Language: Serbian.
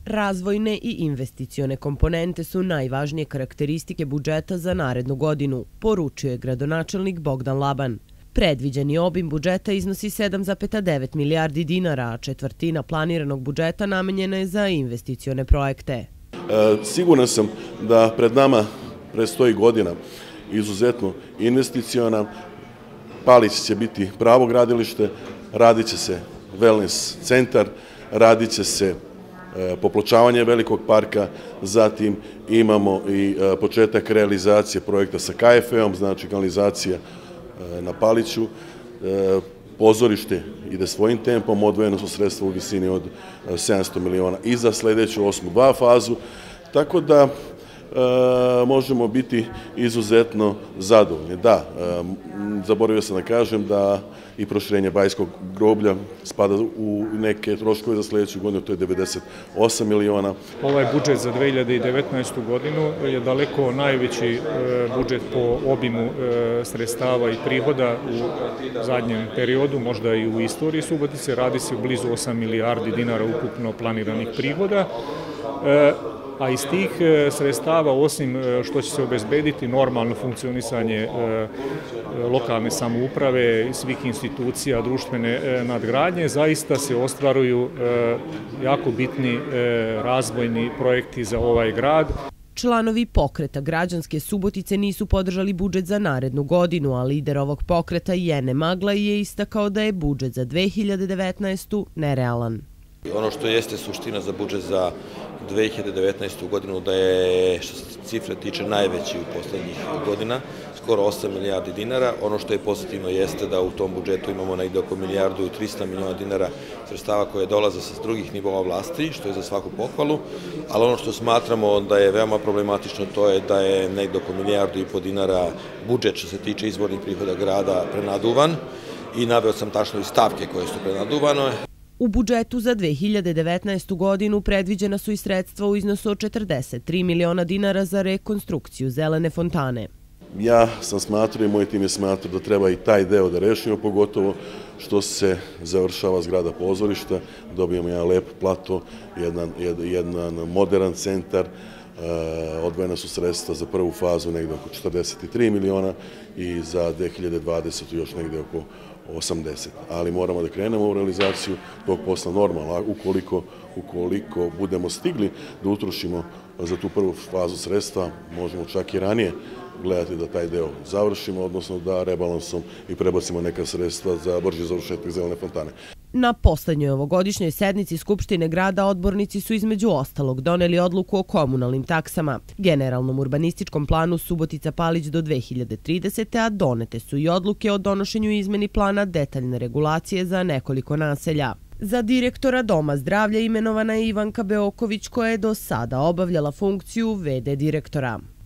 Razvojne i investicione komponente su najvažnije karakteristike budžeta za narednu godinu, poručio je gradonačelnik Bogdan Laban. Predviđeni obim budžeta iznosi 7,9 milijardi dinara, a četvrtina planiranog budžeta namenjena je za investicione projekte. Siguran sam da pred nama predstoji godina izuzetno investiciona. Palić će biti pravo gradilište, radit će se wellness centar, radit će se popločavanje velikog parka, zatim imamo i početak realizacije projekta sa KFE-om, znači kanalizacija na Paliću. Pozorište ide svojim tempom, odvojeno su sredstva u visini od 700 miliona i za sledeću 8.2 fazu, tako da možemo biti izuzetno zadovoljni. Da, zaboravio sam da kažem da i proširenje Bajskog groblja spada u neke troškove za sledeću godinu, to je 98 miliona. Ovaj budžet za 2019. godinu je daleko najveći budžet po obimu sredstava i prihoda u zadnjem periodu, možda i u istoriji Subotice. Radi se o blizu 8 milijardi dinara ukupno planiranih prihoda. A iz tih sredstava, osim što će se obezbediti normalno funkcionisanje lokalne samouprave i svih institucija društvene nadgradnje, zaista se ostvaruju jako bitni razvojni projekti za ovaj grad. Članovi pokreta Građanske Subotice nisu podržali budžet za narednu godinu, a lider ovog pokreta Jene Maglaj je istakao da je budžet za 2019. nerealan. Ono što jeste suština za budžet za 2019. godinu da je, što se cifre tiče, najveći u poslednjih godina, skoro 8 milijardi dinara. Ono što je pozitivno jeste da u tom budžetu imamo negde oko 1.300 miliona dinara sredstava koje dolaze sa drugih nivoa vlasti, što je za svaku pohvalu, ali ono što smatramo da je veoma problematično to je da je negde oko 1,5 milijardu dinara budžet što se tiče izvornih prihoda grada prenaduvan i naveo sam tačno i stavke koje su prenaduvane. U budžetu za 2019. godinu predviđena su i sredstva u iznosu od 43 miliona dinara za rekonstrukciju zelene fontane. Ja sam smatrao i moj tim je smatrao da treba i taj deo da rešimo, pogotovo što se završava zgrada pozorišta, dobijemo jedan lep plato, jedan modern centar, odvojena su sredstva za prvu fazu negde oko 43 miliona i za 2020. još negde oko 80. Ali moramo da krenemo u realizaciju tog posla normalno. Ukoliko budemo stigli da utrošimo za tu prvu fazu sredstva, možemo čak i ranije gledati da taj deo završimo, odnosno da rebalansom i prebacimo neka sredstva za brži završetak zelene fontane. Na poslednjoj ovogodišnjoj sednici Skupštine grada odbornici su između ostalog doneli odluku o komunalnim taksama, generalnom urbanističkom planu Subotica-Palić do 2030. a donete su i odluke o donošenju izmeni plana detaljne regulacije za nekoliko naselja. Za direktora Doma zdravlja imenovana je Ivanka Beoković koja je do sada obavljala funkciju v.d. direktora.